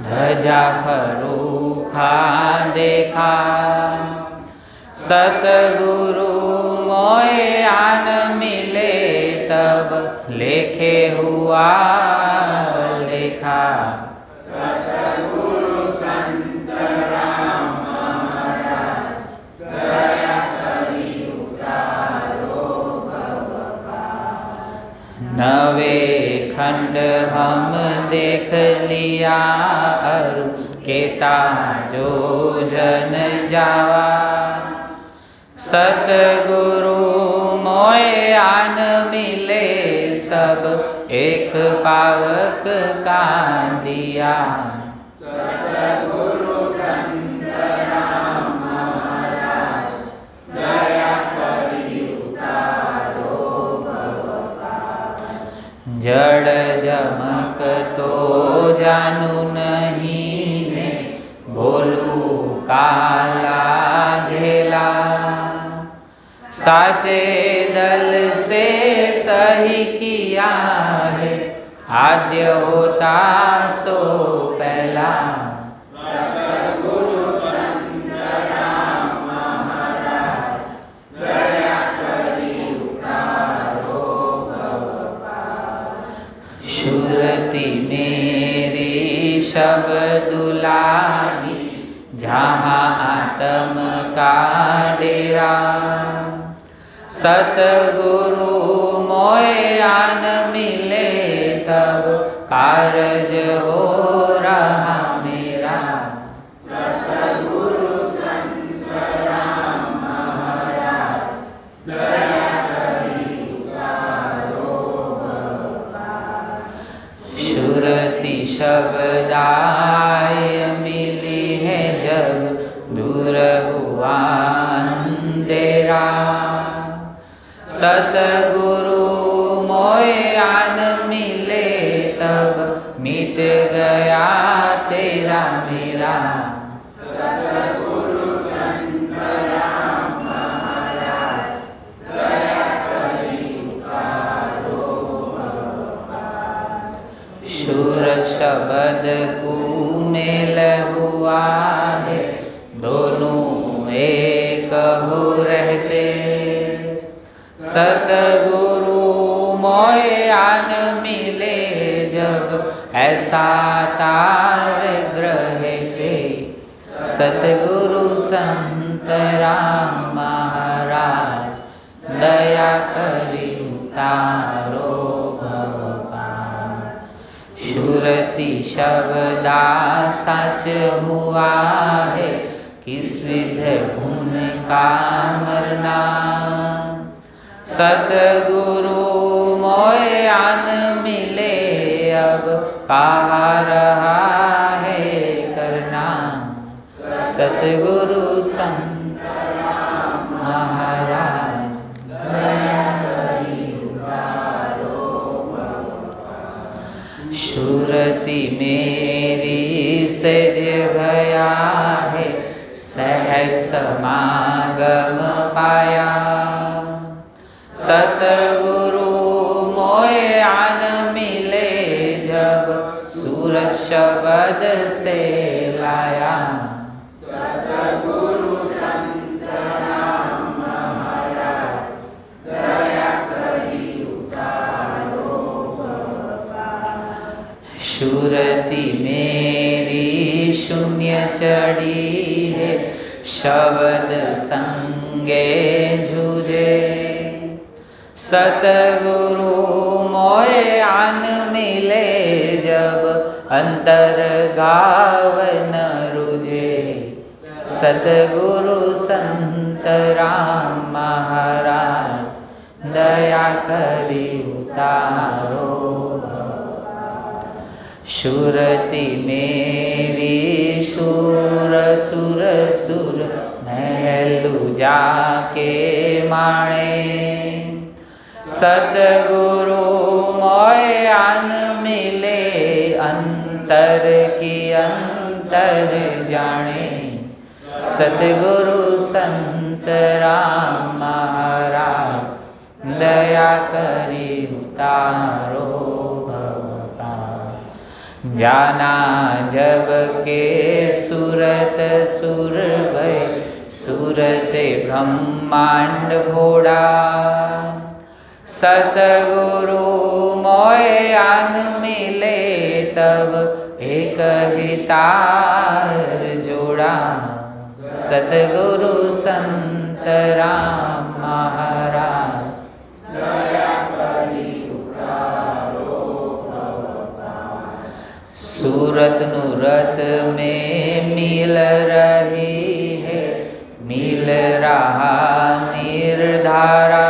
भजा फरूखा देखा। सतगुरु मोए आन मिले तब लेखे हुआ लेखा। सतगुरु संत राम महाराज दया करी उतारो भव पार। नवे खंड हम देख लिया अरु केता जो जन जावा। सतगुरु मोए आन मिले सब एक पावक का दिया। सतगुरु संत राम महाराज दया करी उतारो भव पार। जड़ जमक तो जानू नहीं ने बोलू काला घेला। साचे दल से सही किया है आद्य होता सो पहला। सतगुरु संत राम महाराज दया करी उतारो भव पार। सुरति मेरी शब्द लागी जहाँ आत्म का डेरा। सतगुरु मोए आन मिले तब कारज हो रहा मेरा। सतगुरु संत राम महाराज दया करी उतारो भव पार। सुरति शब्दाय मिली है जब दूर हुआ अंधेरा। सतगुरु मोए आन मिले तब मिट गया तेरा मेरा। सतगुरु संत राम महाराज दया करी उतारो भव पार। सुर शब्द को मेल हुआ है दोनों एक हो रहते। सतगुरु मोए आन मिले जब ऐसा तार ग्रह के। सतगुरु संत राम महाराज दया करी उतारो भव पार। सुरति शब्दा सच हुआ है किस विध उनका मरना। सतगुरु मोए आन मिले अब कहा रहा है करना। सतगुरु संत राम महाराज दया करी उतारो भव पार। सुरति मेरी सज भया है सहज समागम पाया। सतगुरु मोए आन मिले जब सूरज शब्द से लाया। सतगुरु संत राम महाराज दया करी उतारो भव पार। सुरति मेरी शून्य चढ़ी है शब्द संगे जूझे। सतगुरु मोए आन मिले जब अंतर गावन रुझे। सतगुरु संत राम महाराज दया करी उतारो भव पार। सुरति मेरी सुर सुर सुर महलू जाके माणे। सतगुरु मोए आन मिले अंतर की अंतर जाने। सतगुरु संत राम महाराज दया करी उतारो भव पार। जाना जब के सूरत सुर भय सूरत ब्रह्मांड भोड़ा सतगुरु मोय आन मिले तब एक ही तार जोड़ा सतगुरु संत राम महाराज दया करी सूरत नूरत में मिल रही है मिल रहा निर्धारा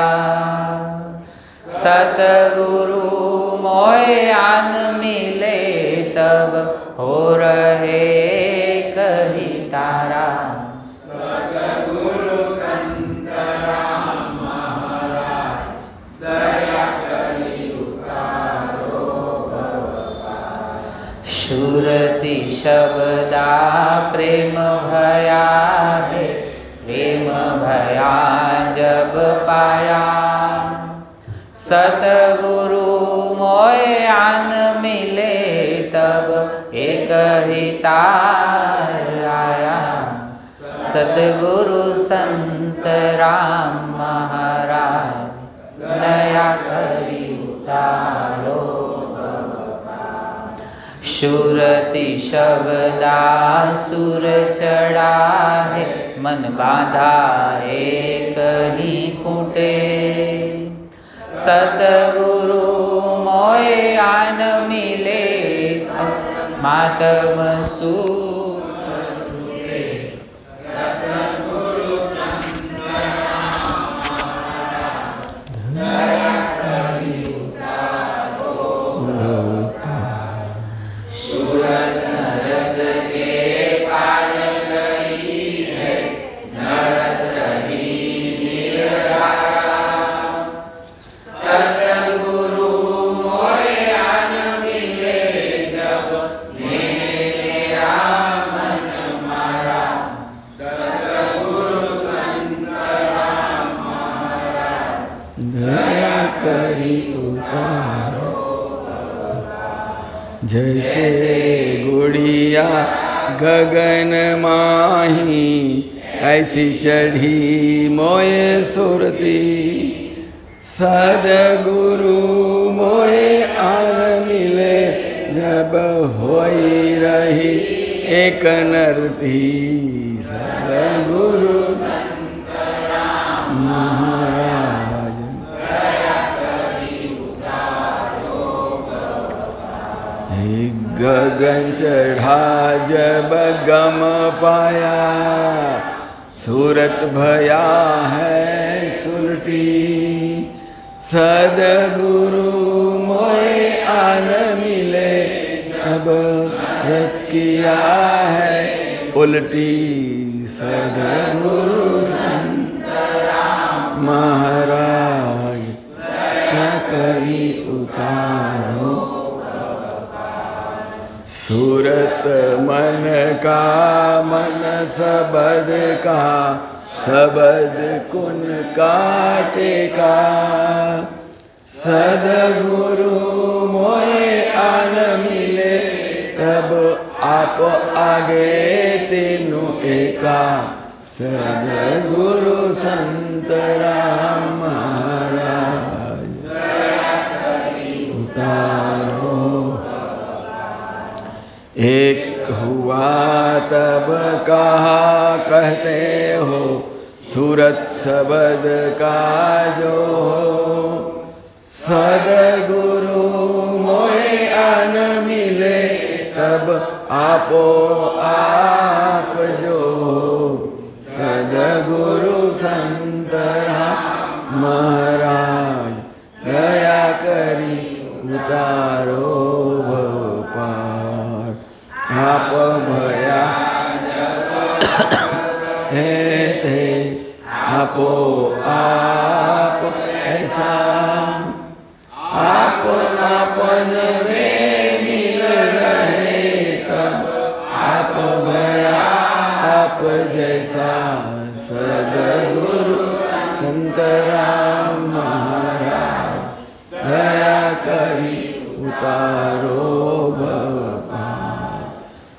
सतगुरु मोय आन मिले तब हो रहे कही तारा सतगुरु संत राम महाराज दया करी उतारो सुरति शब्दा प्रेम भया है प्रेम भया जब पाया सतगुरु मोय आन मिले तब एक ही तार आया सतगुरु संत राम महाराज दया करी उतारो सुरति शब्दा सुर चढ़ा है मन बांधा एक ही खूंटे सतगुरु मोय आन मिले मातम सू सतगुरु संत राम महाराज दया करी उतारो सूरत नरक के पार गई है नरक रही निर्धारा सतगुरु मोय आन मिले जब मेरा मन मारा सतगुरु संत राम महाराज दया करी उतारो जैसे गुड़िया गगन माही ऐसी चढ़ी मोय सुरती सदगुरु मोय आन मिले जब होई रही एक नरती सदगुरु संत राम महाराज दया करी उतारो गगन चढ़ा जब गम पाया सूरत भया है सुलटी सदगुरु मोय आन मिले अब रत किया है उल्टी सदगुरु संत राम महाराज दया करी उतारो सूरत मन का मन सबद का सबद कुन काटे का सदगुरु मोय आन मिले तब आप आगे तीनों एका सदगुरु संत राम महाराज उतारो एक हुआ तब कहा कहते हो सूरत सबद का जो हो सदगुरु मोय आन मिले तब आपो आप जो सदगुरु संत राम महाराज दया करी उतारो भव पार आप भया है थे आपो आप ऐसा आप आपन में मिल रहे तब आप भया आप जैसा सदगुरु संत राम महाराज दया करी उतारो भव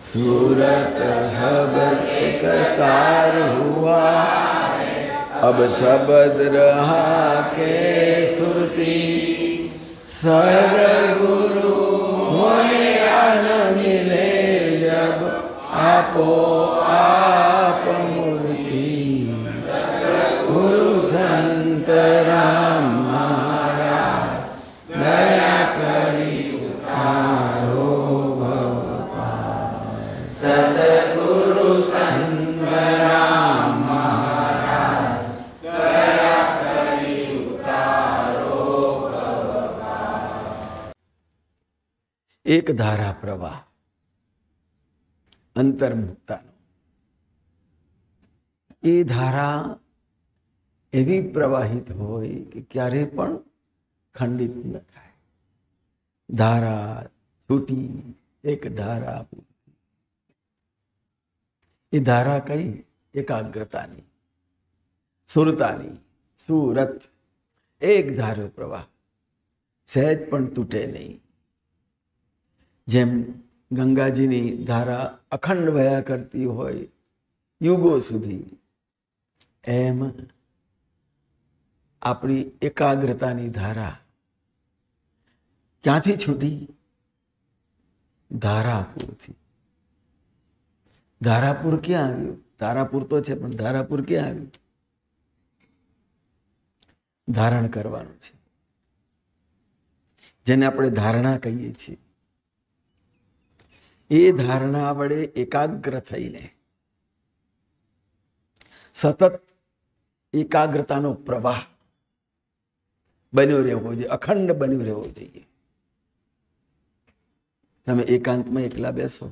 सूरत शब्द एक कार हुआ, अब शब्द रहा के सुरती। सदगुरु होए आन मिले जब आपो आप मूर्ति। गुरु संत राम महाराज दया करी उतारो भव पार। सदगुरु संत राम महाराज दया करी उतारो भव पार। एक धारा प्रवाह અંતર્મુક્તાનો, એ ધારા એવી પ્રવાહિત હોય કે ક્યારે પણ ખંડિત ન થાય. ધારા છૂટી એક ધારા પૂરતી. એ ધારા કઈ? એકાગ્રતાની, સુરતાની. સુરત એક ધારો પ્રવાહ, સહેજ પણ તૂટે નહીં. જેમ ગંગાજીની ધારા અખંડ વયા કરતી હોય યુગો સુધી, એમ આપણી એકાગ્રતાની ધારા ક્યાંથી છૂટી? ધારાપુરથી. ધારાપુર ક્યાં આવ્યું? ધારાપુર તો છે, પણ ધારાપુર ક્યાં આવ્યું? ધારણ કરવાનું છે, જેને આપણે ધારણા કહીએ છીએ. એ ધારણા વડે એકાગ્ર થઈને સતત એકાગ્રતાનો પ્રવાહ બન્યો રહેવો જોઈએ, અખંડ બન્યો રહેવો જોઈએ. તમે એકાંતમાં એકલા બેસો,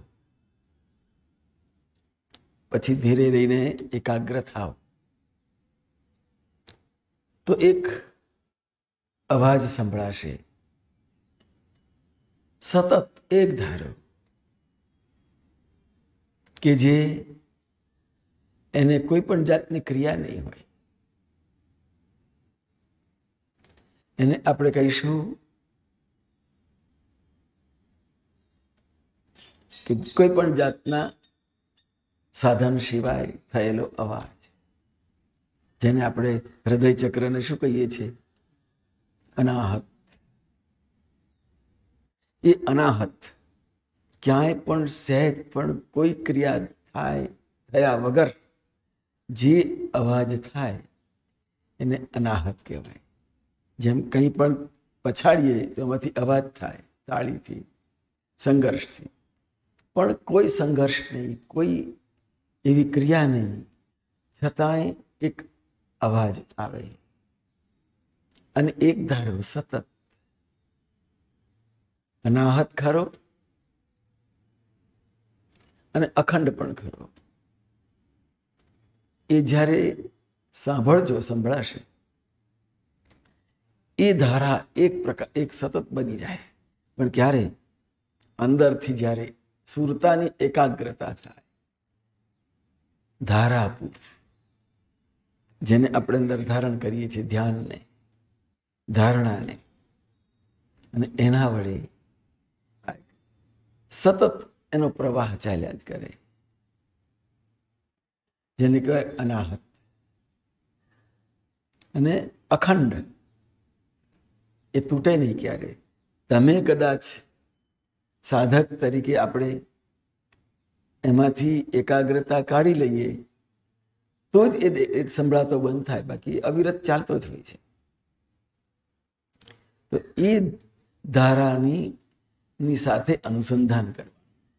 પછી ધીરે રહીને એકાગ્ર થાવ, તો એક અવાજ સંભળાશે, સતત એક ધારો, કે જે એને કોઈ પણ જાતની ક્રિયા નહીં હોય. એને આપણે કહીશું કે કોઈ પણ જાતના સાધન સિવાય થયેલો અવાજ, જેને આપણે હૃદય ચક્રને શું કહીએ છીએ? અનાહત. એ અનાહત ક્યાંય પણ સહેજ પણ કોઈ ક્રિયા થયા વગર જે અવાજ થાય એને અનાહત કહેવાય. જેમ કંઈ પણ પછાડીએ તો એમાંથી અવાજ થાય, તાળીથી, સંઘર્ષથી. પણ કોઈ સંઘર્ષ નહીં, કોઈ એવી ક્રિયા નહીં, છતાંય એક અવાજ આવે. અને એક ધારો સતત અનાહત ખરો અને અખંડ પણ ખરો. એ જ્યારે સંભળાશે, એ ધારા એક સતત બની જાય. પણ ક્યારે? અંદરથી જ્યારે સુરતાની એકાગ્રતા થાય, ધારાપુર, જેને આપણે અંદર ધારણ કરીએ છીએ, ધ્યાનને, ધારણાને, અને એના વડે સતત એનો પ્રવાહ ચાલ્યા જ કરે, જેને કહેવાય અનાહત. અને અખંડ, એ તૂટે નહીં ક્યારે. તમે કદાચ સાધક તરીકે આપણે એમાંથી એકાગ્રતા કાઢી લઈએ તો જ એ સંભળાતો બંધ થાય, બાકી અવિરત ચાલતો જ હોય છે. તો એ ધારાની સાથે અનુસંધાન કરવું,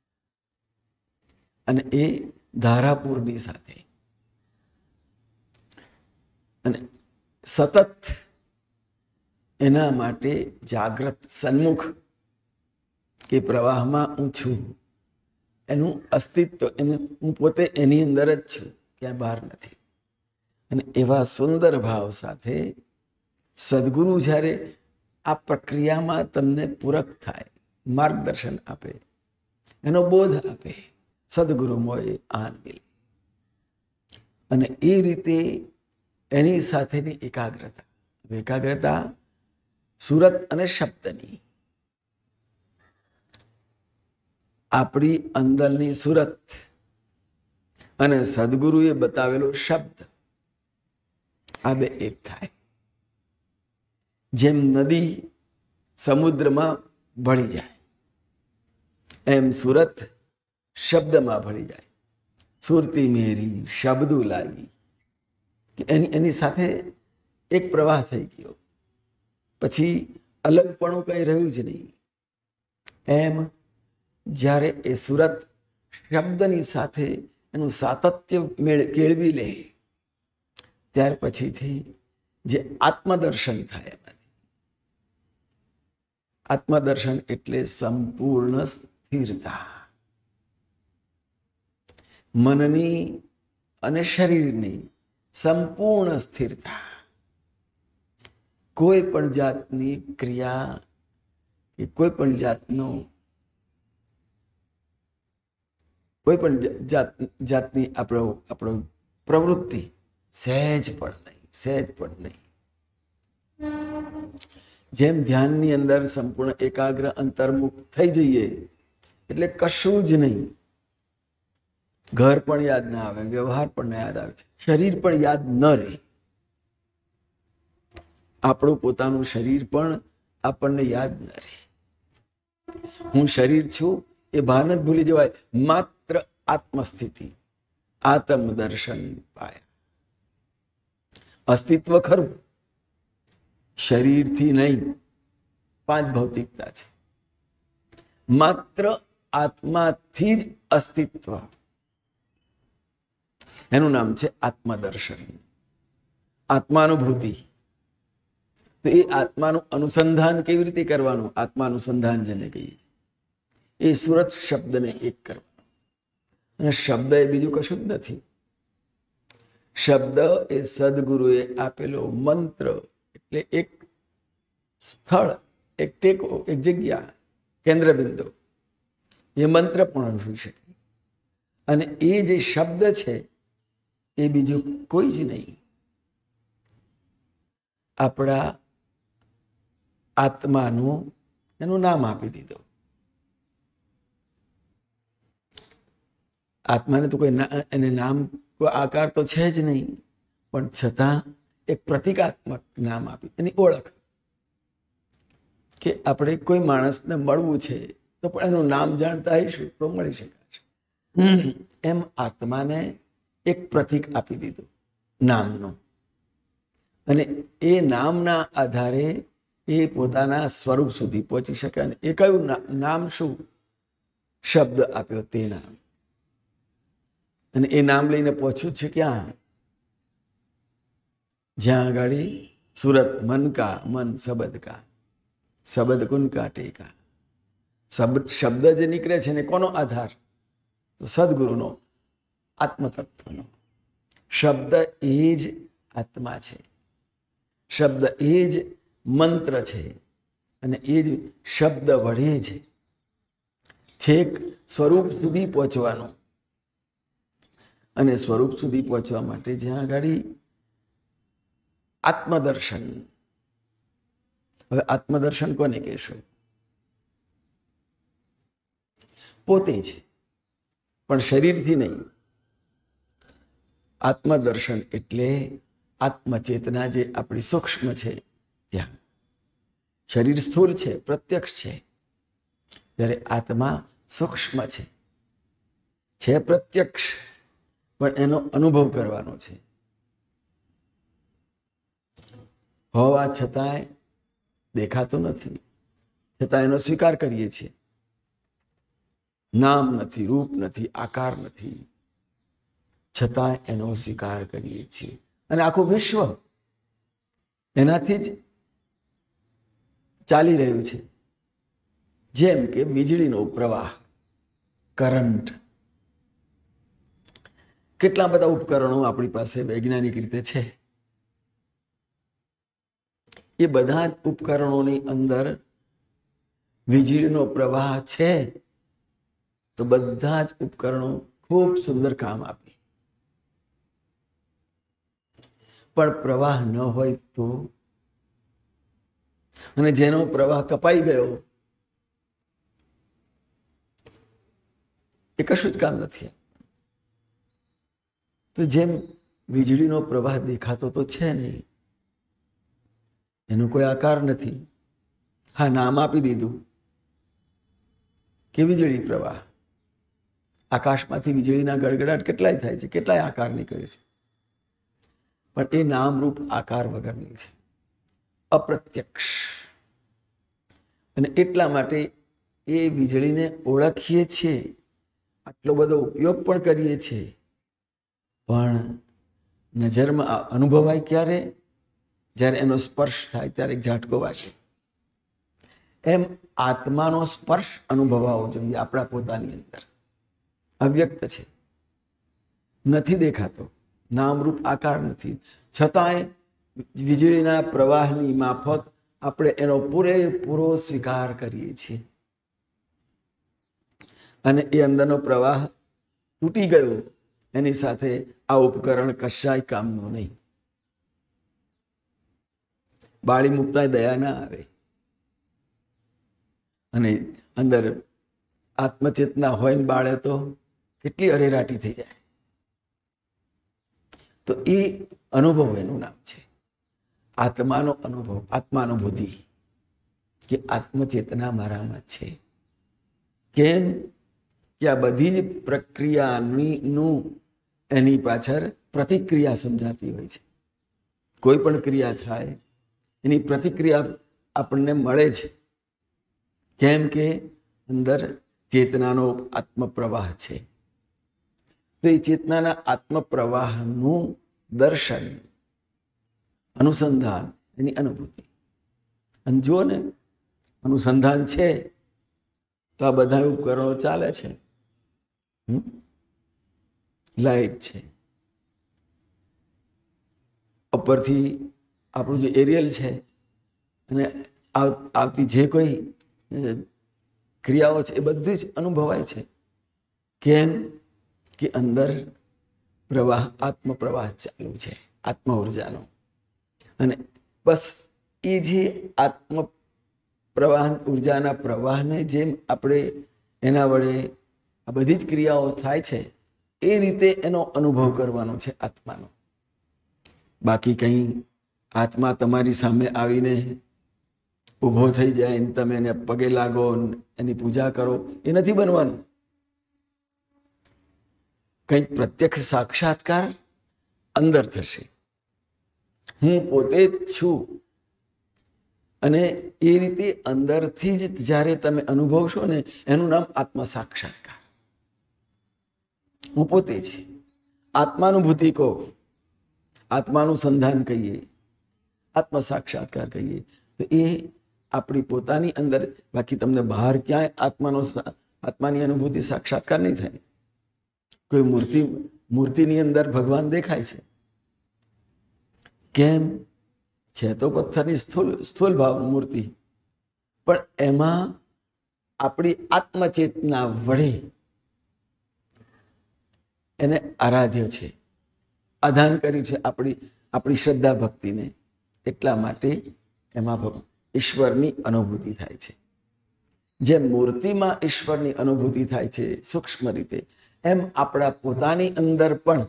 અને એ ધારાપુરની સાથે, અને સતત એના માટે જાગ્રત, સન્મુખ, કે પ્રવાહમાં હું છું, એનું અસ્તિત્વ, હું પોતે એની અંદર જ છું, ક્યાંય બહાર નથી. અને એવા સુંદર ભાવ સાથે સદગુરુ જ્યારે આ પ્રક્રિયામાં તમને પૂરક થાય, માર્ગદર્શન આપે, એનો બોધ આપે, સદગુરુ મોએ આન મિલે. અને એ રીતે એની સાથેની એકાગ્રતા સુરત અને શબ્દની. આપણી અંદરની સુરત અને સદગુરુએ બતાવેલો શબ્દ, આ બે એક થાય. જેમ નદી સમુદ્રમાં ભળી જાય એમ સુરત શબ્દમાં ભળી જાય. સુરતી મેરી શબ્દો લાગી, એની સાથે એક પ્રવાહ થઈ ગયો, પછી અલગપણું કઈ રહ્યું જ નહીં. એમ જ્યારે એ સુરત શબ્દની સાથે એનું સાતત્ય કેળવી લે, ત્યાર પછીથી જે આત્મદર્શન થાય, એમાંથી આત્મદર્શન એટલે સંપૂર્ણ સ્થિરતા, મનની અને શરીરની સંપૂર્ણ સ્થિરતા. કોઈ પણ જાતની ક્રિયા કે કોઈ પણ જાતની આપણો પ્રવૃત્તિ સહેજ પણ નહીં. જેમ ધ્યાનની અંદર સંપૂર્ણ એકાગ્ર અંતર્મુખ થઈ જઈએ એટલે કશું જ નહીં. ઘર પણ યાદ ના આવે, વ્યવહાર પણ ના યાદ આવે, શરીર પણ યાદ ન રહે. આપણું પોતાનું શરીર પણ આપણને યાદ ન રહે. હું શરીર છું એ ભાન જ ભૂલી જવાય. માત્ર આત્મસ્થિતિ, આત્મદર્શન પાયા. અસ્તિત્વ ખરું, શરીરથી નહીં. 5 ભૌતિકતા છે, માત્ર આત્માથી જ અસ્તિત્વ. એનું નામ છે આત્મદર્શન, આત્માનુભૂતિ. તો એ આત્માનું અનુસંધાન કેવી રીતે કરવાનું? આત્માનુસંધાન જેને કહીએ એ સુરત શબ્દને એક કરવાનો. અને શબ્દ એ બીજું કશું જ નથી. શબ્દ એ સદગુરુએ આપેલો મંત્ર, એટલે એક સ્થળ, એક ટેકો, એક જગ્યા, કેન્દ્રબિંદુ. એ મંત્ર પણ હોઈ શકે. અને એ જે શબ્દ છે એ બીજું કોઈ જ નહીં. આપણા આત્માનું એનું નામ આપી દીધું. આત્માને તો કોઈ એને નામ, કોઈ આકાર તો છે જ નહીં, પણ છતાં એક પ્રતિકાત્મક નામ આપી, એની ઓળખ. કે આપણે કોઈ માણસને મળવું છે તો પણ એનું નામ જાણતા હઈશું તો મળી શકાશે. એમ આત્માને એક પ્રતીક આપી દીધું નામનું. અને એ નામના આધારે એ પોતાના સ્વરૂપ સુધી પહોંચી શકે. અને એ કયું નામ? શું શબ્દ આપ્યો તે નામ. અને એ નામ લઈને પહોંચ્યું છે ક્યાં? જ્યાં આગળ સુરત મન કા મન શબ્દ કા, શબ્દ કુન કા ટેકા. શબ્દ જે નીકળે છે ને કોનો આધાર? તો સદગુરુનો, આત્મતત્વનો. શબ્દ એ જ આત્મા છે, શબ્દ એ જ મંત્ર છે. અને એ જ શબ્દ વડે જ છેક સ્વરૂપ સુધી પહોંચવાનું. અને સ્વરૂપ સુધી પહોંચવા માટે જ્યાં આગળ આત્મદર્શન. હવે આત્મદર્શન કોને કહેશો? પોતે જ, પણ શરીરથી નહીં. આત્મદર્શન એટલે આત્મચેતના જે આપણી સૂક્ષ્મ છે ત્યાં. શરીર સ્થૂળ છે, પ્રત્યક્ષ છે, ત્યારે આત્મા સૂક્ષ્મ છે પ્રત્યક્ષ, પણ એનો અનુભવ કરવાનો છે. હોવા છતાંય દેખાતો નથી, છતાં એનો સ્વીકાર કરીએ છીએ. નામ નથી, રૂપ નથી, આકાર નથી, છતાં એનો સ્વીકાર કરીએ છીએ. અને આખું વિશ્વ એનાથી જ ચાલી રહ્યું છે. જેમ કે વીજળીનો પ્રવાહ, કરંટ. કેટલા બધા ઉપકરણો આપણી પાસે વૈજ્ઞાનિક રીતે છે. એ બધા જ ઉપકરણોની અંદર વીજળીનો પ્રવાહ છે, તો બધા જ ઉપકરણો ખૂબ સુંદર કામ આપે. પણ પ્રવાહ ન હોય તો, અને જેનો પ્રવાહ કપાઈ ગયો એ કશું જ કામ નથી. તો જેમ વીજળીનો પ્રવાહ દેખાતો તો છે નહીં, એનો કોઈ આકાર નથી. હા, નામ આપી દીધું કે વીજળી પ્રવાહ. આકાશમાંથી વીજળીના ગડગડાટ કેટલાય થાય છે, કેટલાય આકાર નીકળે છે, પણ એ નામરૂપ આકાર વગરની છે, અપ્રત્યક્ષ. અને એટલા માટે એ વીજળીને ઓળખીએ છીએ, આટલો બધો ઉપયોગ પણ કરીએ છીએ, પણ નજરમાં અનુભવાય ક્યારે? જ્યારે એનો સ્પર્શ થાય ત્યારે ઝાટકો વાગે. એમ આત્માનો સ્પર્શ અનુભવાવો જોઈએ આપણા પોતાની અંદર. અવ્યક્ત છે, નથી દેખાતો, નામરૂપ આકાર નથી, છતાંય વીજળીના પ્રવાહની માફક આપણે એનો પૂરેપૂરો સ્વીકાર કરીએ છીએ. અને એ અંદરનો પ્રવાહ તૂટી ગયો, એની સાથે આ ઉપકરણ કશાય કામનું નહીં. બાળી મૂકતા દયા ના આવે. અને અંદર આત્મચેતના હોય ને બાળે તો કેટલી અરેરાટી થઈ જાય. તો એ અનુભવ એનું નામ છે, આત્માનો અનુભવ, આત્માનુભૂતિ, કે આત્મચેતના મારામાં છે. કેમ કે આ બધી જ પ્રક્રિયાનું એની પાછળ પ્રતિક્રિયા સમજાતી હોય છે. કોઈ પણ ક્રિયા થાય એની પ્રતિક્રિયા આપણને મળે છે. કેમ કે અંદર ચેતનાનો આત્મપ્રવાહ છે. તો એ ચેતનાના આત્મપ્રવાહનું દર્શન, અનુસંધાન, એની અનુભૂતિ. અને જુઓ ને, અનુસંધાન છે તો આ બધા ઉપકરણો ચાલે છે. લાઈટ છે, ઉપરથી આપણું જે એરિયલ છે, અને આવતી જે કોઈ ક્રિયાઓ છે એ બધું જ અનુભવાય છે. કેમ કે અંદર પ્રવાહ, આત્મપ્રવાહ ચાલુ છે, આત્મ ઉર્જાનો. અને બસ એ જે આત્મ પ્રવાહ, ઉર્જાના પ્રવાહને જેમ આપણે એના વડે આ બધી જ ક્રિયાઓ થાય છે એ રીતે એનો અનુભવ કરવાનો છે આત્માનો. બાકી કંઈ આત્મા તમારી સામે આવીને ઊભો થઈ જાય ને તમે એને પગે લાગો, એની પૂજા કરો, એ નથી બનવાનું. કંઈક પ્રત્યક્ષ સાક્ષાત્કાર અંદર થશે. હું પોતે જ છું. અને એ રીતે અંદરથી જ જ્યારે તમે અનુભવશો ને, એનું નામ આત્મ સાક્ષાત્કાર. હું પોતે જ આત્માનુભૂતિ કહો, આત્માનું સંધાન કહીએ, આત્મ સાક્ષાત્કાર કહીએ, તો એ આપણી પોતાની અંદર. બાકી તમને બહાર ક્યાંય આત્માની અનુભૂતિ, સાક્ષાત્કાર નહીં થાય. કોઈ મૂર્તિની અંદર ભગવાન દેખાય છે, કેમ છે? તો પથ્થરની સ્થૂલ ભાવ મૂર્તિ, પણ એમાં આપણી આત્મચેતના વડે એને આરાધ્ય છે, આધાન કર્યું છે આપણી શ્રદ્ધા ભક્તિને. એટલા માટે એમાં ઈશ્વરની અનુભૂતિ થાય છે. જેમ મૂર્તિમાં ઈશ્વરની અનુભૂતિ થાય છે સૂક્ષ્મ રીતે, એમ આપણા પોતાની અંદર પણ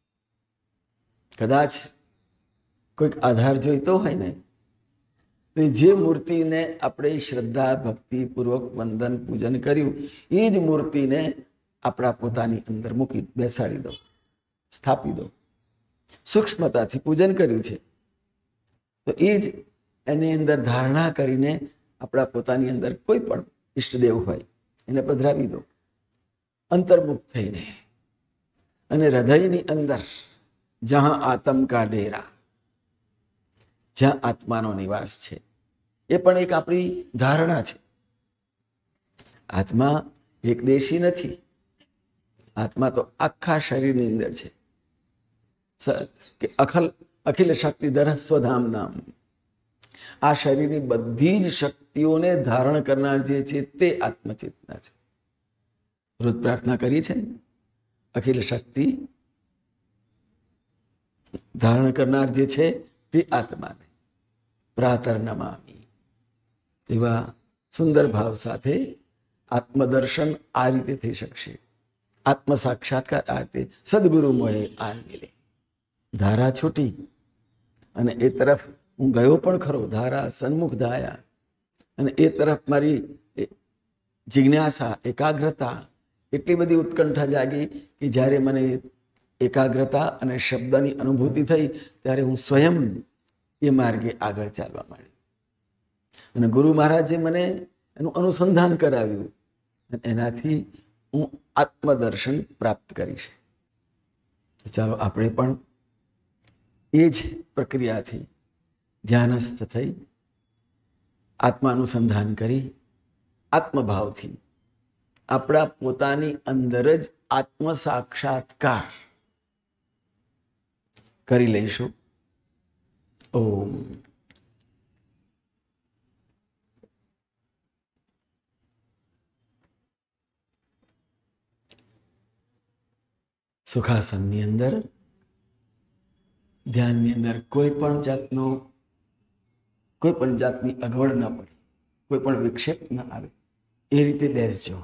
કદાચ કોઈક આધાર જોઈતો હોય ને, તો જે મૂર્તિને આપણે શ્રદ્ધા ભક્તિપૂર્વક વંદન પૂજન કર્યું, એ જ મૂર્તિને આપણા પોતાની અંદર મૂકી બેસાડી દો, સ્થાપી દો. સૂક્ષ્મતાથી પૂજન કર્યું છે તો એ જ એની અંદર ધારણા કરીને આપણા પોતાની અંદર કોઈ પણ ઈષ્ટદેવ હોય એને પધરાવી દો, અંતર્મુખ થઈને. અને હૃદયની અંદર જહાં આત્મ કા ડેરા, જ્યાં આત્માનો નિવાસ છે, એ પણ એક આપણી ધારણા છે. આત્મા એક દેશી નથી. આત્મા તો આખા શરીરની અંદર છે. કે અખિલ શક્તિધર સ્વધામ નામ. આ શરીરની બધી જ શક્તિઓને ધારણ કરનાર જે છે તે આત્મચેતના છે. રોજ પ્રાર્થના કરીએ છીએ ને, અખિલ શક્તિ ધારણ કરનાર જે છે તે આત્માને પ્રાતર નમામી. એવા સુંદર ભાવ સાથે આત્મદર્શન આ રીતે થઈ શકશે. આત્મ સાક્ષાત્કાર આરતી સદગુરુ મોહે આન મિલે. ધારા છૂટી અને એ તરફ હું ગયો પણ ખરો, ધારા સન્મુખ ધાયા, અને એ તરફ મારી જિજ્ઞાસા, એકાગ્રતા, એટલી બધી ઉત્કંઠા જાગી કે જ્યારે મને એકાગ્રતા અને શબ્દની અનુભૂતિ થઈ ત્યારે હું સ્વયં એ માર્ગે આગળ ચાલવા માંડી. અને ગુરુ મહારાજે મને એનું અનુસંધાન કરાવ્યું અને એનાથી હું આત્મદર્શન પ્રાપ્ત કરીશ. ચાલો આપણે પણ એ જ પ્રક્રિયાથી ધ્યાનસ્થ થઈ આત્માનુસંધાન કરી આત્મભાવથી આપણા પોતાની અંદર જ આત્મ સાક્ષાત્કાર કરી લઈશું. ઓમ. સુખાસનની અંદર, ધ્યાનની અંદર કોઈ પણ જાતની અગવડ ના પડે, કોઈ પણ વિક્ષેપ ના આવે એ રીતે બેસજો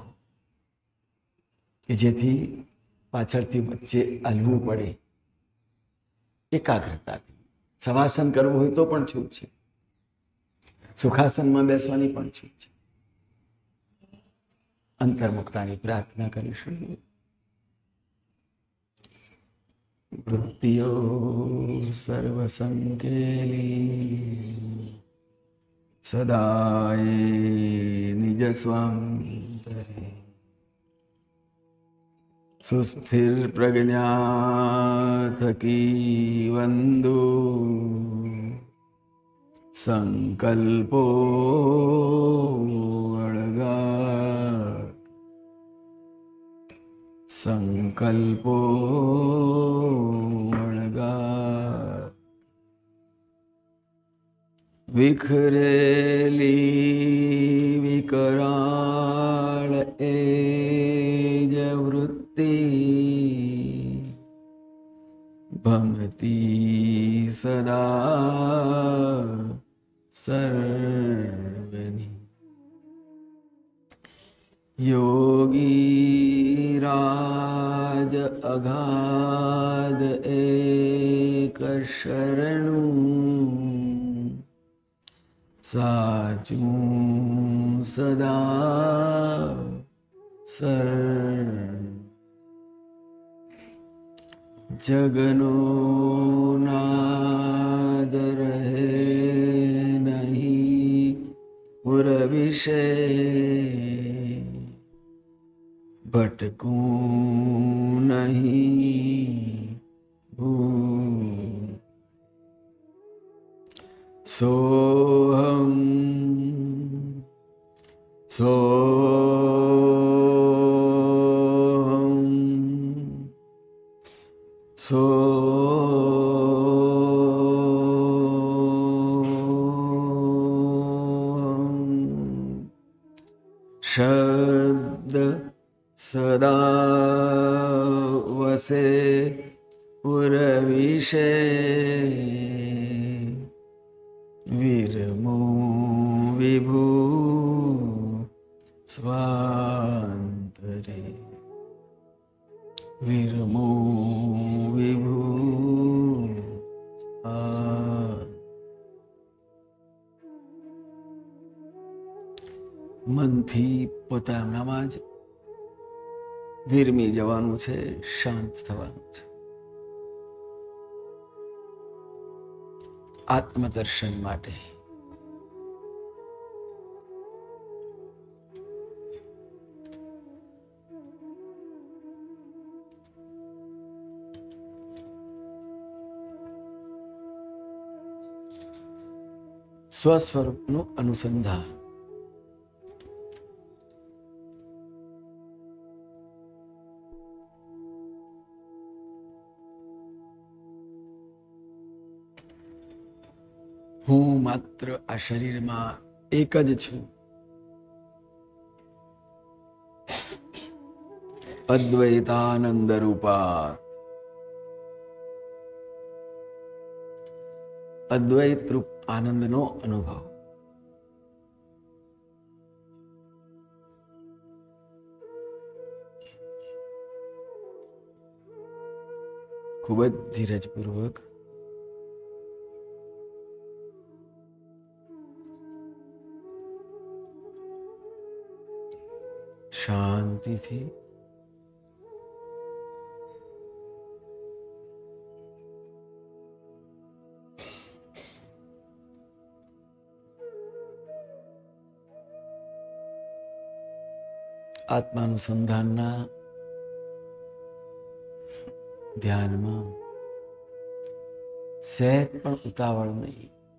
કે જેથી પાછળથી વચ્ચે હલવું પડે. એકાગ્રતાથી શવાસન કરવું હોય તો પણ છૂટ છે, સુખાસનમાં બેસવાની પણ છૂટ છે. અંતર્મુક્તાની પ્રાર્થના કરીશું. વૃત્તિઓ સર્વ સંકેલી સદાય નિજ સ્વાંતરે, સુસ્થિર પ્રજ્ઞા થકી વંદુ સંકલ્પો અળગા, સંકલ્પો અળગા. વિખરેલી વિકરાળ એ જ વૃત્તિ ભમતી સદા સર્વની. યોગી રાજ અગાધ એક શરણું, સાચું સદા સર્વ. જગનો નાદ રહે નહીં પુર વિશે, ભટકું નહીં ભૂ. સોહમ સોહમ સોહમ. શબ્દ સદા વસે પુર વિશે, વિરમો વિભુ સ્વાંતરે, વિરમો વિભુ. મનથી પોતાનામાં જ વિરમી જવાનું છે, શાંત થવાનું છે. આત્મદર્શન માટે સ્વસ્વરૂપનું અનુસંધાન. હું માત્ર આ શરીરમાં એક જ છું. અદ્વૈતાનંદ રૂપાત, અદ્વૈત રૂપ આનંદનો અનુભવ. ખૂબ જ ધીરજપૂર્વક શાંતિથી આત્માનુસંધાનના ધ્યાનમાં સહેજ પણ ઉતાવળ નહીં.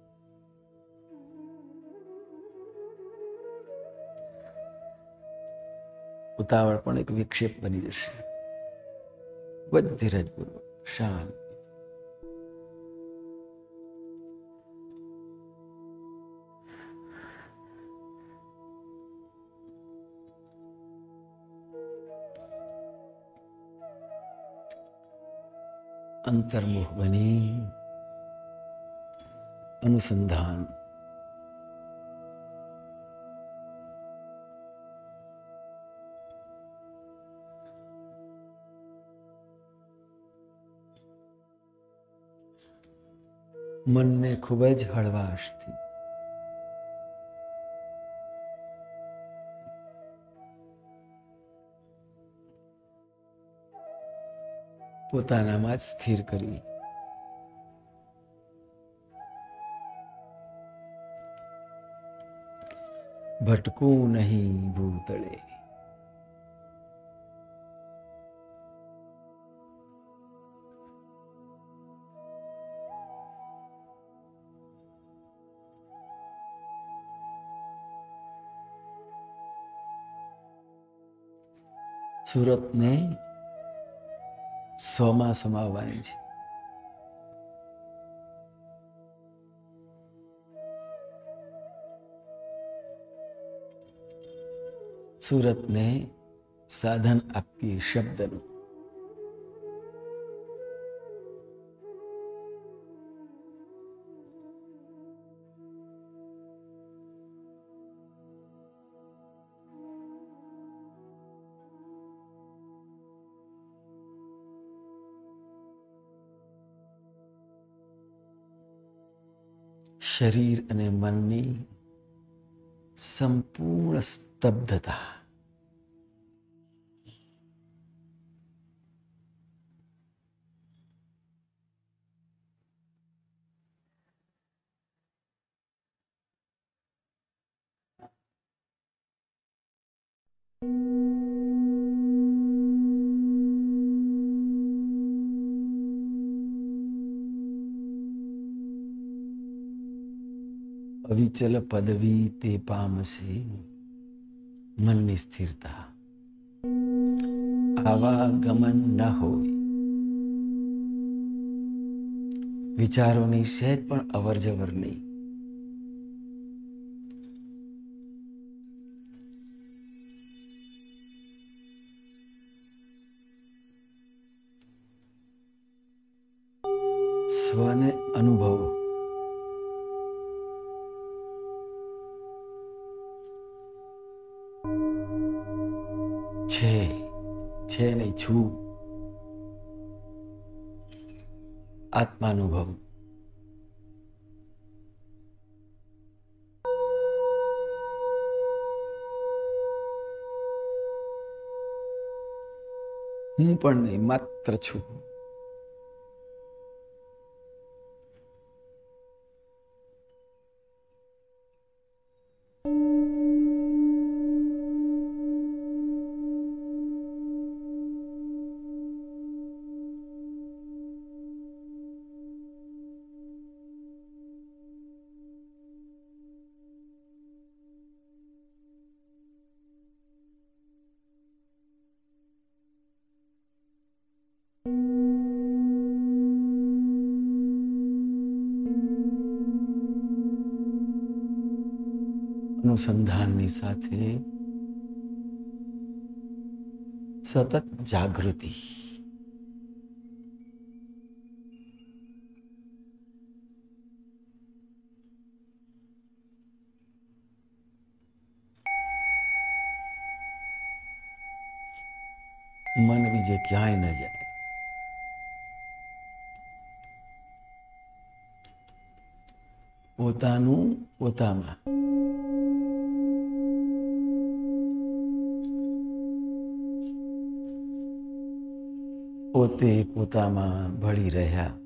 ઉતાવળ પણ એક વિક્ષેપ બની જશે. ખૂબ જ ધીરજપૂર્વક શાંત. अंतर्मुख बनी अनुसंधान मन ने खूब ज हळवाश थी પોતાનામાં જ સ્થિર કરવી. ભટકું નહીં ભૂતળે. સુરતને 100માં સમાવવાની છે. સુરતને સાધન આપીએ શબ્દનું. શરીર અને મનની સંપૂર્ણ સ્તબ્ધતા. અવિચલ પદવી તે પામશે મનની સ્થિરતા. આવાગમન ન હોય. વિચારોની સહેજ પણ અવરજવર નહીં. સ્વને અનુભવો. છે નહીં છું. આત્માનુભવ. હું પણ નહીં, માત્ર છું. अनुसंधाननी साथे सतत जागृति. मन बीजे क्यांय न जाए. પોતાનું પોતામાં, પોતે પોતામાં ભળી રહ્યા,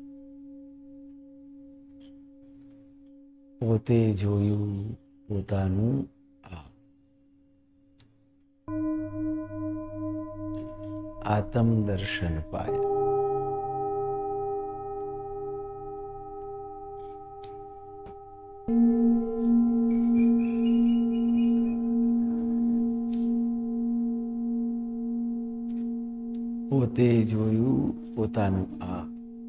પોતે જોયું પોતાનું આપ, આત્મ દર્શન પાયા. પોતે જોયું પોતાનું આપ.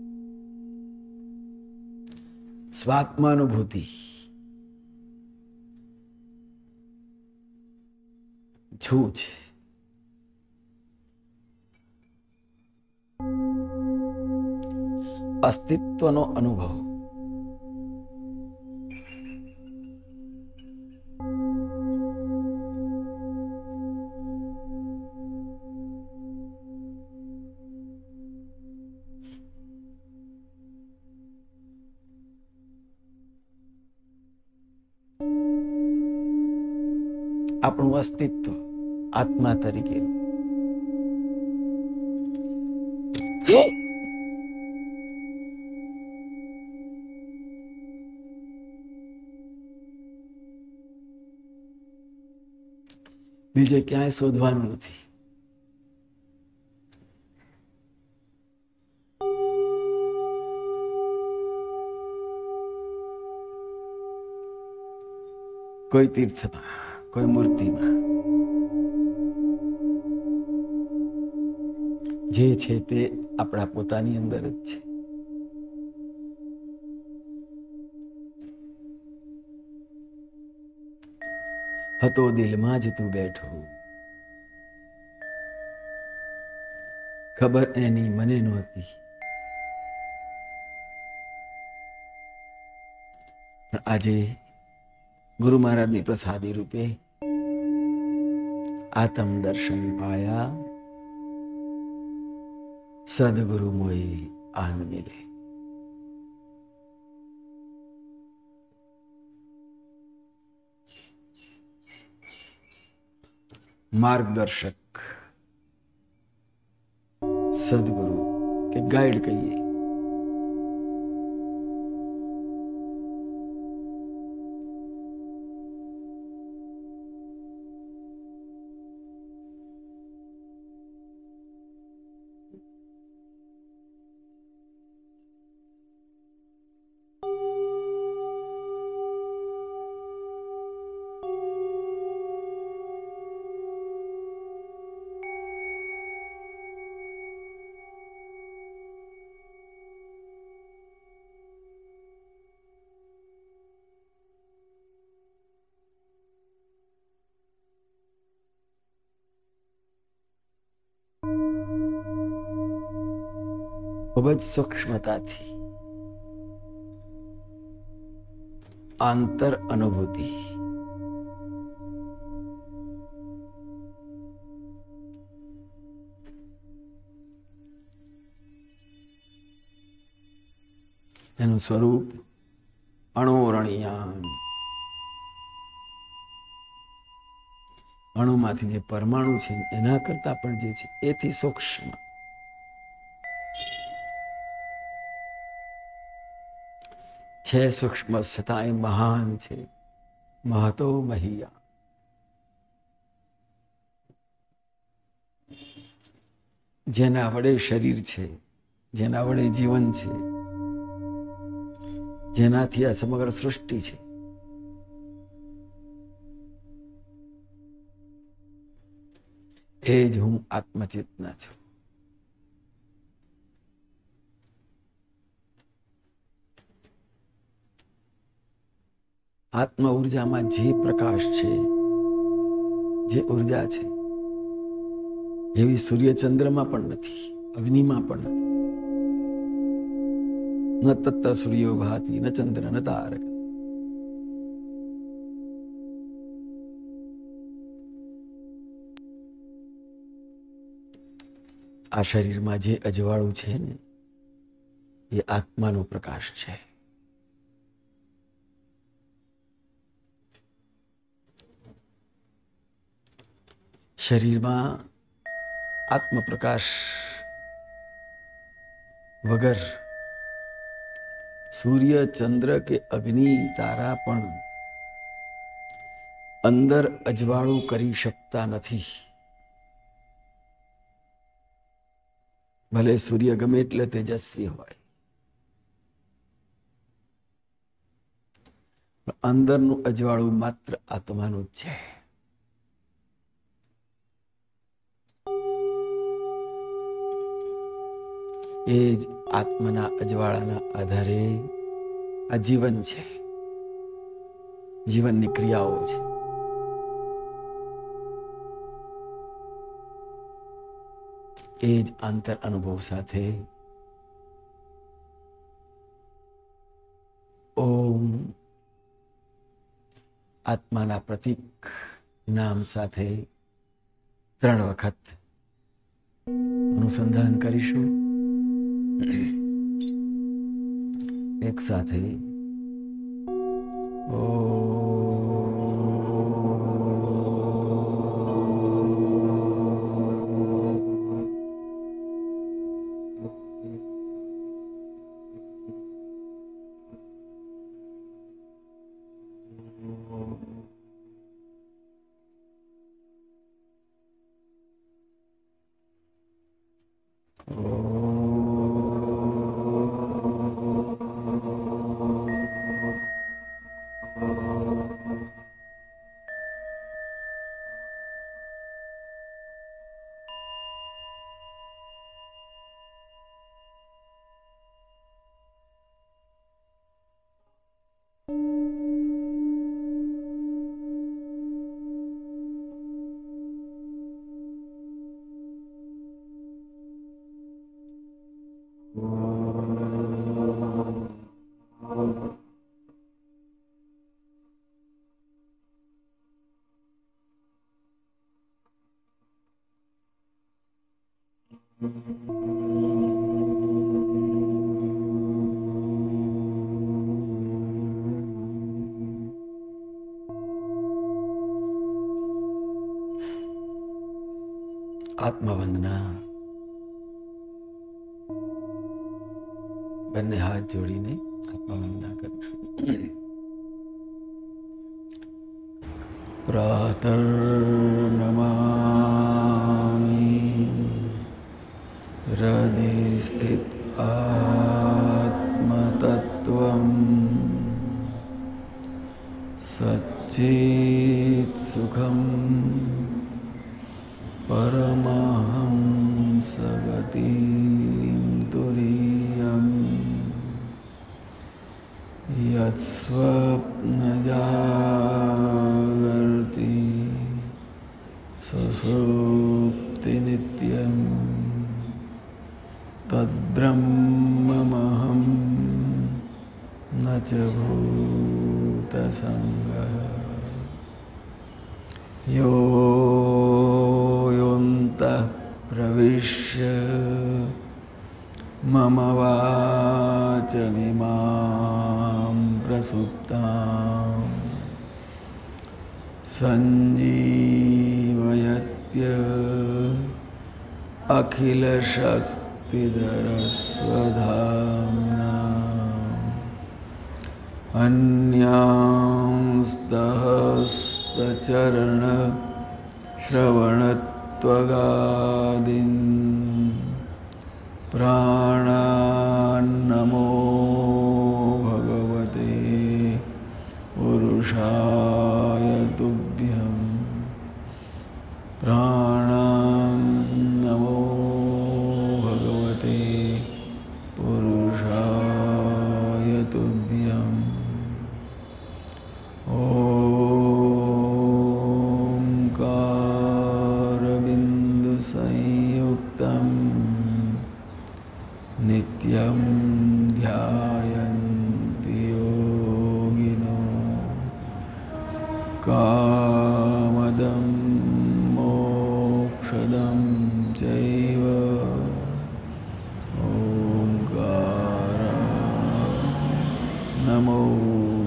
સ્વાત્માનુભૂતિ, છૂછ, અસ્તિત્વનો અનુભવ, આપણું અસ્તિત્વ આત્મા તરીકે બીજે ક્યાંય શોધવાનું નથી. કોઈ તીર્થમાં, કોઈ મૂર્તિમાં, જે છે તે આપણા પોતાની અંદર જ છે. હતો દિલમાં જ તું બેઠો, ખબર એની મને નહોતી, પણ આજે ગુરુ મહારાજની પ્રસાદી રૂપે આત્મ દર્શન પાયા. સદગુરુ મોય આન મિલે. માર્ગદર્શક, સદગુરુ કે ગાઈડ કહીએ, ખૂબ જ સૂક્ષ્મતાથી આંતર અનુભૂતિ, એનું સ્વરૂપ અણુરણિયાન, અણુમાંથી જે પરમાણુ છે એના કરતા પણ જે છે એથી સૂક્ષ્મ છે. સૂક્ષ્મ છતાંય મહાન છે. મહતો મહિયા. જેના વડે શરીર છે, જેના વડે જીવન છે, જેનાથી આ સમગ્ર સૃષ્ટિ છે, એ જ હું આત્મચેતના છું. આત્મ ઉર્જામાં જે પ્રકાશ છે, જે ઉર્જા છે, એવી સૂર્ય ચંદ્રમાં પણ નથી, અગ્નિમાં પણ નથી. ન તત્ર સૂર્યો ભાતિ ન ચંદ્ર ન તારક. આ શરીરમાં જે અજવાળું છે ને, એ આત્માનો પ્રકાશ છે. શરીરમાં આત્મપ્રકાશ વગર સૂર્ય, ચંદ્ર કે અગ્નિ, તારા પણ અંદર અજવાળું કરી શકતા નથી. ભલે સૂર્ય ગમે એટલે તેજસ્વી હોય, અંદરનું અજવાળું માત્ર આત્માનું જ છે. એ જ આત્માના અજવાળાના આધારે આ જીવન છે, જીવનની ક્રિયાઓ છે. એ જ આંતર અનુભવ સાથે ઓમ આત્માના પ્રતીક નામ સાથે 3 વખત અનુસંધાન કરીશું. એક સાથે આત્મવંદના. બંને હાથ જોડીને આત્મવંદના કરીશું. પ્રાતર્નમામિ હૃદય સ્થિત આત્મતત્વમ સચ્ચિત સુખમ परमहंस गतिं तुरीयं यत्स्वप्नजागर्ति सुषुप्ति नित्यं तद्ब्रह्ममहं न च भूतसङ्गः. योऽन्तः प्रविश्य मम वाचमिमां प्रसुप्तां सञ्जीवयत्य अखिलशक्तिधरस्वधाम्ना अन्यांस्तहस्तचरण श्रवणत्वगादीन् प्राणान्नमो भगवते पुरुषाय तुभ्यं. प्राणान्नमो भगवते पुरुषाय तुभ्यं. संयुक्तं नित्यं ध्यायन्ति योगिनो कामदं मोक्षदं चैव. ओंकाराय नमो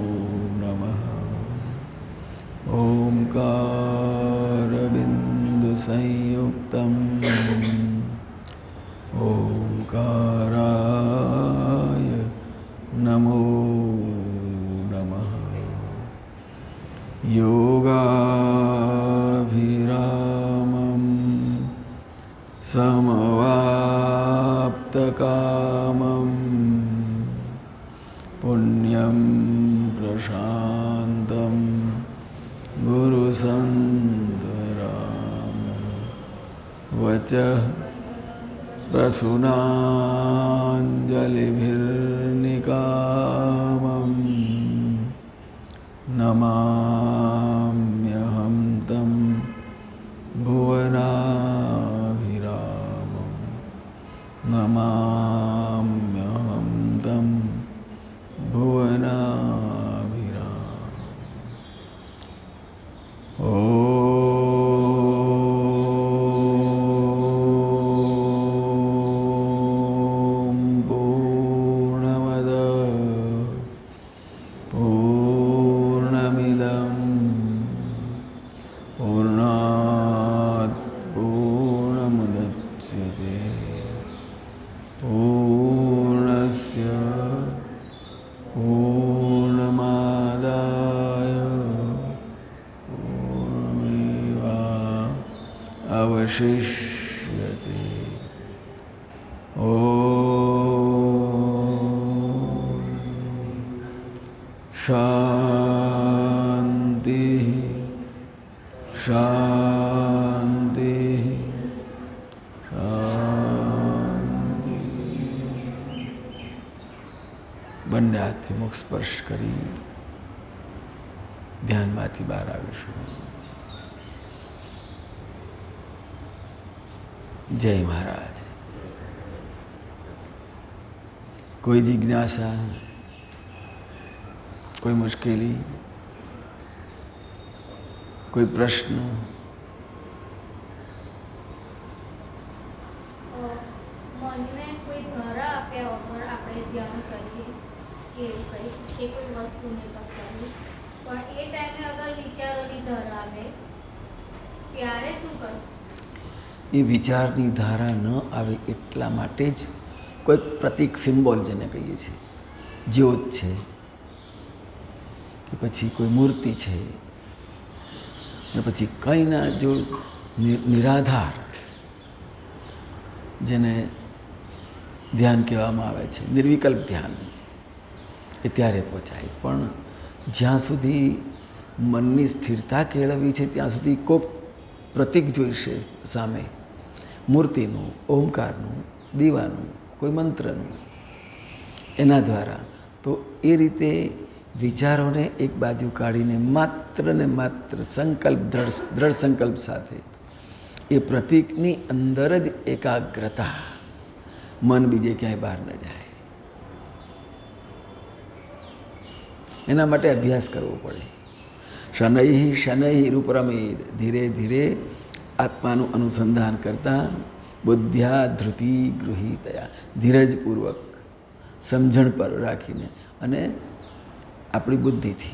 नमः. ओंकारबिन्दु संयुक्तं ओंकाराय नमो नमः। योगाभिरामं समवाप्तकामं पुण्यं प्रशान्तं गुरुसन्तरामं वचः प्रसूनाञ्जलिभिर्निकामं नमाम्यहं तं भुवनाभिरामं नमाम्यहं तं भुवनाभिरामम्। ॐ पूर्णमद पूर्णमिदं पूर्णात् पूर्णमुदच्यते पूर्णस्य पूर्णमादाय पूर्णमेवावशिष्यते। ॐ शान्ति शान्ति शान्ति। બંને હાથથી મુખ સ્પર્શ કરી ધ્યાનમાંથી બહાર આવીશું. જય મહારાજ. કોઈ જિજ્ઞાસા, કોઈ મુશ્કેલી, કોઈ પ્રશ્ન? મનને કોઈ ધારા આપ્યા વગર આપણે ધ્યાન કરીએ કે એવું કંઈ કે કોઈ વસ્તુને પસંદ, પણ એ ટાઈમે અગર વિચારોની ધારા આવે ત્યારે શું કરવું? એ વિચારની ધારા ન આવે એટલા માટે જ કોઈ પ્રતીક, સિમ્બોલ જેને કહીએ છીએ, જ્યોત છે કે પછી કોઈ મૂર્તિ છે ને પછી કંઈના જો નિરાધાર જેને ધ્યાન કહેવામાં આવે છે, નિર્વિકલ્પ ધ્યાન, એ ત્યારે પહોંચાય. પણ જ્યાં સુધી મનની સ્થિરતા કેળવવી છે ત્યાં સુધી કોઈ પ્રતીક જોઈશે સામે, મૂર્તિનું, ઓમકારનું, દીવાનું, કોઈ મંત્રનું, એના દ્વારા. તો એ રીતે વિચારોને એક બાજુ કાઢીને માત્ર ને માત્ર સંકલ્પ, દ્રઢ સંકલ્પ સાથે એ પ્રતીકની અંદર જ એકાગ્રતા, મન બીજે ક્યાંય બહાર ન જાય. એના માટે અભ્યાસ કરવો પડે. શનૈ શનૈ રૂપરમેદ, ધીરે ધીરે આત્માનું અનુસંધાન કરતા બુદ્ધ્યા ધૃતિ ગૃહીતયા, ધીરજપૂર્વક સમજણ પર રાખીને અને આપણી બુદ્ધિથી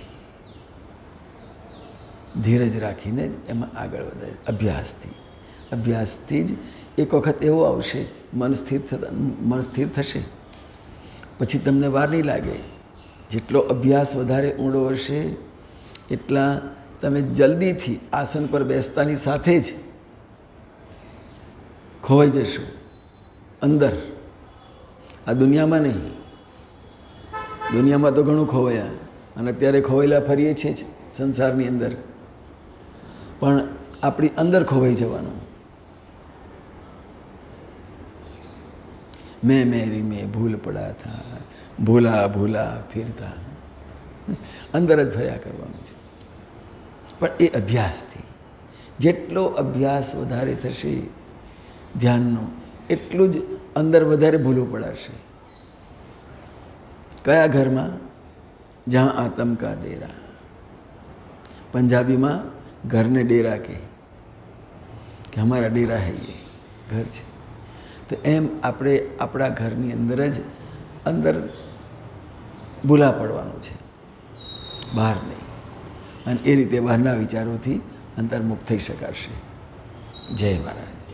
ધીરજ રાખીને એમાં આગળ વધે. અભ્યાસથી જ એક વખત એવો આવશે, મન સ્થિર થશે, પછી તમને વાર નહીં લાગે. જેટલો અભ્યાસ વધારે ઊંડો હશે એટલા તમે જલ્દીથી આસન પર બેસતાની સાથે જ ખોવાઈ જશો અંદર. આ દુનિયામાં નહીં, દુનિયામાં તો ઘણું ખોવાયા અને અત્યારે ખોવાયેલા ફરીએ છીએ જ સંસારની અંદર, પણ આપણી અંદર ખોવાઈ જવાનું. મેં મેરી મેં ભૂલ પડા થા, ભૂલા ભૂલા ફિરતા, અંદર જ ફર્યા કરવાનું છે. પણ એ અભ્યાસથી, જેટલો અભ્યાસ વધારે થશે ધ્યાનનો, એટલું જ અંદર વધારે ભૂલું પડાશે. કયા ઘરમાં? જ્યાં આતમ કા ડેરા. પંજાબીમાં ઘરને ડેરા કે હમારા ડેરા હૈ, એ ઘર છે. તો એમ આપણે આપણા ઘરની અંદર જ અંદર ભૂલા પડવાનું છે, બહાર નહીં. અને એ રીતે બહારના વિચારોથી અંતર્મુક્ત થઈ શકાશે. જય મહારાજ.